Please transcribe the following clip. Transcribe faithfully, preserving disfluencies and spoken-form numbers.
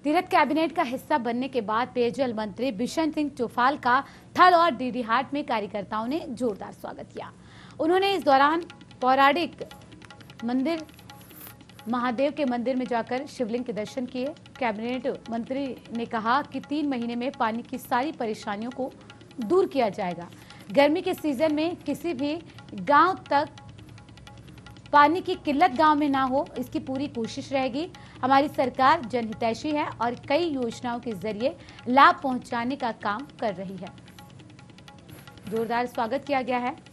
Tirath cabinet का हिस्सा बनने के बाद पेयजल मंत्री बिशन सिंह चुफाल का थल और डीडीहाट में कार्यकर्ताओं ने जोरदार स्वागत किया। उन्होंने इस दौरान पौराणिक मंदिर महादेव के मंदिर में जाकर शिवलिंग के दर्शन किए। कैबिनेट मंत्री ने कहा कि तीन महीने में पानी की सारी परेशानियों को दूर किया जाएगा। गर्मी के सीजन में किसी भी गांव तक पानी की किल्लत गांव में ना हो, इसकी पूरी कोशिश रहेगी। हमारी सरकार जनहितैषी है और कई योजनाओं के जरिए लाभ पहुंचाने का काम कर रही है। जोरदार स्वागत किया गया है